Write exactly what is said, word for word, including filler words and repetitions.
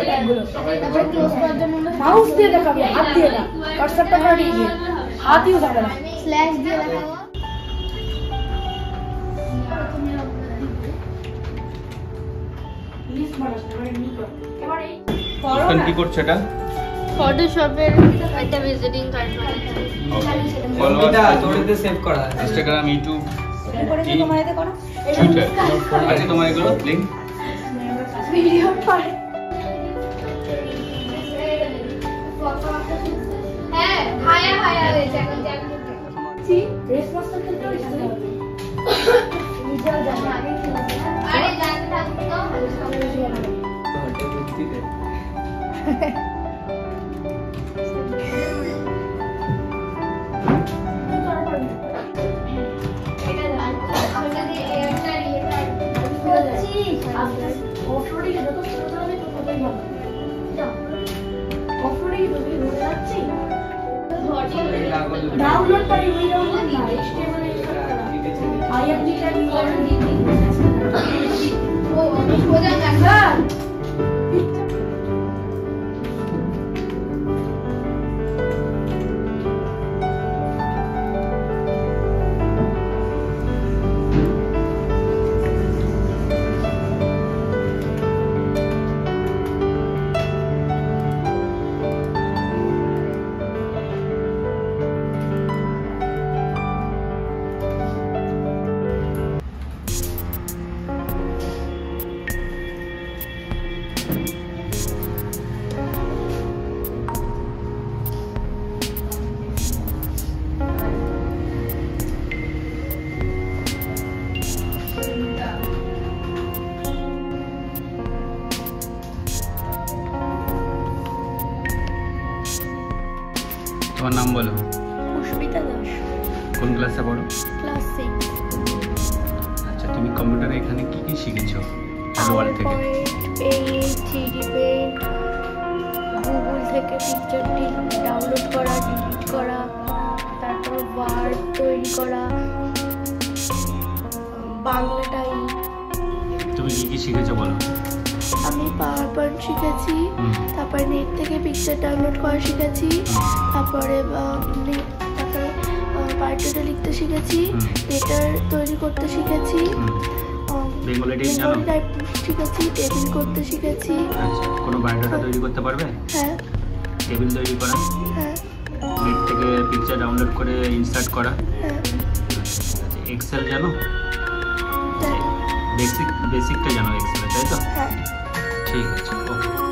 Mouse দিয়ে দেখাবি, হাত দিয়ে না, কার্সারটা কাটিয়ে দিয়ে হাত ইউজ হবে না, স্ল্যাশ দিয়ে দেখাবো। লিস্ট বানাস না, মানে নি কর এবারে এখন কি করছ এটা? ফটোশপের একটা ভিজিটিং কার্ড বানাচ্ছি। এটা তোরেতে সেভ করা আছে ইনস্টাগ্রাম, ইউটিউব, করে তোমার এতে করো, টুইটার আছে তোমার এগুলো লিংক ভিডিও পারে। হ্যাঁ হায়া হায়া হয়েছে এখন জ্যাম করতে। জি ড্রেস মাস্টার তো করিস না, নিজেও জানি আগে কি হবে। আরে জানতে থাকতো তো ভালো সামনে যাবে। হোটে বুদ্ধি দে এটা জান আমাদের এয়ারটা ইয়েটা করছি অফরোডে যত ছোট হবে তত কতই ভালো। যাও অফরোডে তুমি রোজ যাচ্ছি डाउनलोड पर हुई हो ना एचटीएमएल आई अपनी टैग और दीदी वो हो जाएगा তোমার নাম বলো। পুষ্পিতা দাস। কোন ক্লাসে পড়ো? Class six. আচ্ছা তুমি কম্পিউটারে এখানে কি কি শিখেছো হ্যালোওয়ার্ল্ড থেকে? Paint, three D paint, Google থেকে পিকচারটি ডাউনলোড করা, ডিলিট করা, তারপর ওয়ার্ড তৈরি করা, বাংলা টাইপ। তুমি কি কি শিখেছো বলো? আমি পাওয়ার পয়েন্ট শিখেছি, তারপরে নেট থেকে পিকচার ডাউনলোড করা শিখেছি, তারপরে তারপরে পাইথনে লিখতে শিখেছি, লেটার তৈরি করতে শিখেছি, বেঙ্গলি টাইপ জানো? টাইপ শিখেছি, টেবিল করতে শিখেছি। আচ্ছা কোনো বায়োডাটা তৈরি করতে পারবে? হ্যাঁ। টেবিল তৈরি করা? হ্যাঁ। নেট থেকে পিকচার ডাউনলোড করে ইনসার্ট করা? হ্যাঁ। এক্সেল জানো? বেসিক বেসিকটা জানো এক্সেল, তাই তো? হ্যাঁ। ঠিক আছে, ওকে।